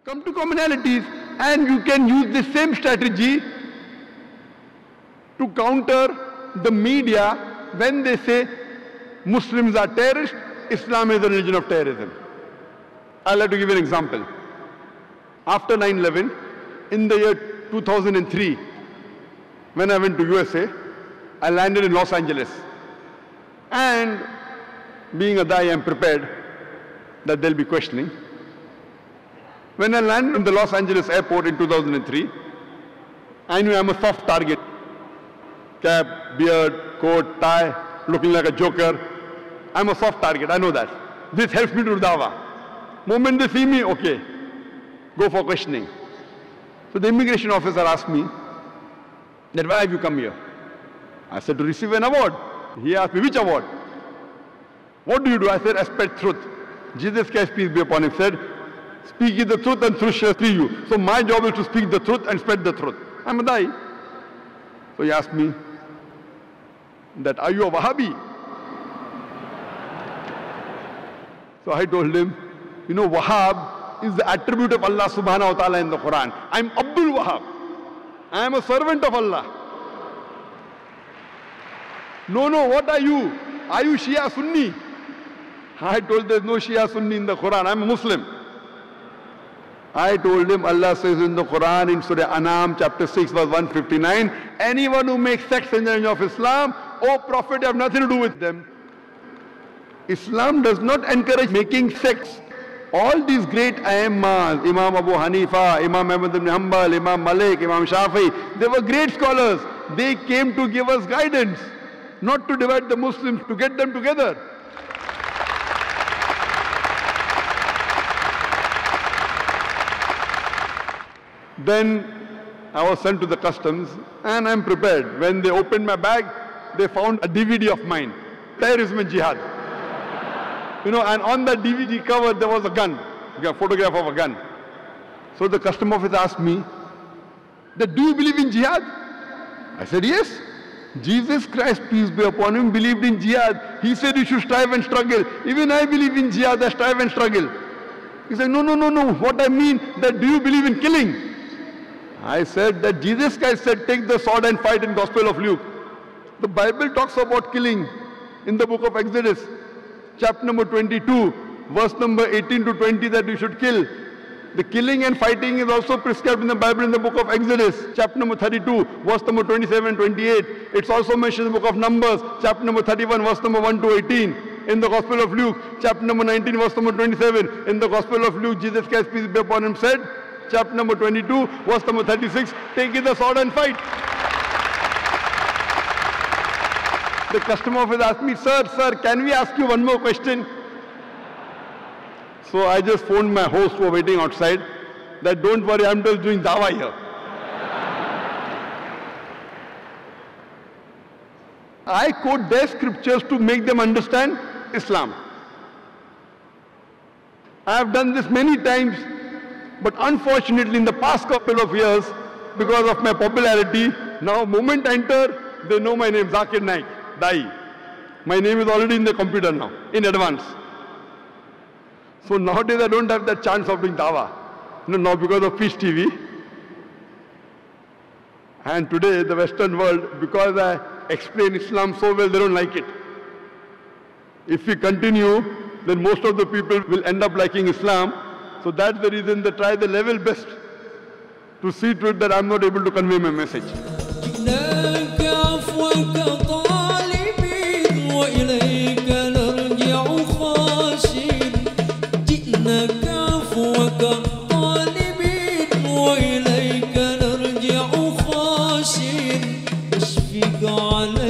Come to commonalities, and you can use the same strategy to counter the media when they say Muslims are terrorists, Islam is a religion of terrorism. I'd like to give you an example. After 9/11, in the year 2003, when I went to USA, I landed in Los Angeles. And being a Dai, I'm prepared that there'll be questioning. When I landed in the Los Angeles airport in 2003, I knew I'm a soft target. Cap, beard, coat, tie, looking like a joker. I'm a soft target, I know that. This helps me to do dawah. Moment they see me, okay, go for questioning. So the immigration officer asked me, that why have you come here? I said, to receive an award. He asked me, which award? What do you do? I said, I spread truth. Jesus Christ, peace be upon him, said, speak ye the truth and truth shall free you. So my job is to speak the truth and spread the truth. I'm a Dai. So he asked me, that are you a Wahhabi? So I told him, you know, Wahhab is the attribute of Allah subhanahu wa ta'ala in the Quran. I'm Abdul Wahhab. I am a servant of Allah. No, what are you? Are you Shia Sunni? I told there's no Shia Sunni in the Quran. I'm a Muslim. I told him Allah says in the Quran in Surah An'am chapter 6 verse 159, anyone who makes sex in the name of Islam, O Prophet, you have nothing to do with them. Islam does not encourage making sex. All these great Aimmas, Imam Abu Hanifa, Imam Ahmad ibn Hanbal, Imam Malik, Imam Shafi, they were great scholars. They came to give us guidance, not to divide the Muslims, to get them together. Then I was sent to the customs and I'm prepared. When they opened my bag, they found a DVD of mine, Terrorism and Jihad. You know, and on the DVD cover there was a gun, a photograph of a gun. So the custom officer asked me, do you believe in jihad? I said, yes. Jesus Christ, peace be upon him, believed in jihad. He said you should strive and struggle. Even I believe in jihad, I strive and struggle. He said, no. What I mean, that do you believe in killing? I said that Jesus Christ said, take the sword and fight in Gospel of Luke. The Bible talks about killing in the book of Exodus, chapter number 22, verse number 18 to 20, that you should kill. The killing and fighting is also prescribed in the Bible in the book of Exodus, chapter number 32, verse number 27 and 28. It's also mentioned in the book of Numbers, chapter number 31, verse number 1 to 18. In the Gospel of Luke, chapter number 19, verse number 27. In the Gospel of Luke, Jesus Christ, peace be upon him, said, chapter number 22, verse number 36, take the sword and fight. The custom officer asked me, sir, can we ask you one more question? So I just phoned my host who was waiting outside that don't worry, I'm just doing dawah here. I quote their scriptures to make them understand Islam. I have done this many times, but unfortunately in the past couple of years, because of my popularity, now moment I enter, they know my name, Zakir Naik, Dai. My name is already in the computer now, in advance. So nowadays I don't have that chance of doing dawah. Now because of Peace TV. And today the Western world, because I explain Islam so well, they don't like it. If we continue, then most of the people will end up liking Islam. So that's the reason they try the level best to see to it that I'm not able to convey my message. وإليك نرجع خاشعين أشفق على